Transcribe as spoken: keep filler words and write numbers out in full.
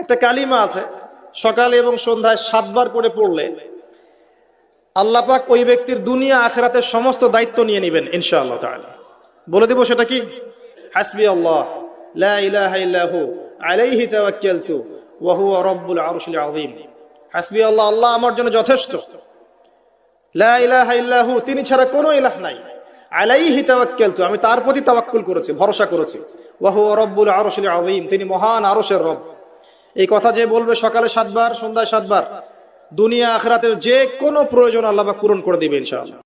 একটা কালিমা আছে, সকালে এবং সন্ধ্যায় সাতবার করে পড়লে আল্লাহ পাক ওই ব্যক্তির দুনিয়া আখিরাতের সমস্ত দায়িত্ব নিয়ে নেবেন ইনশাআল্লাহ তাআলা। বলে দেব সেটা কি? হাসবি আল্লাহ লা ইলাহা ইল্লাহু আলাইহি তাওয়াক্কালতু ওয়া হুয়া রাব্বুল আরশিল আযীম। হাসবি আল্লাহ, আল্লাহ আমার জন্য যথেষ্ট। লা ইলাহা ইল্লাহু, তিনি ছাড়া কোনো ইলাহ নাই। আলাইহি তাওয়াক্কালতু, আমি তার প্রতি তাওয়াক্কুল করেছি, ভরসা করেছি। ওয়া হুয়া রাব্বুল আরশিল আযীম, তিনি মহান আরশের রব। এই কথা যে বলবে সকালে সাতবার, সন্ধ্যায় সাতবার, দুনিয়া আখিরাতের যে কোনো প্রয়োজন আল্লাহ পাক পূরণ করে দিবেন ইনশাআল্লাহ।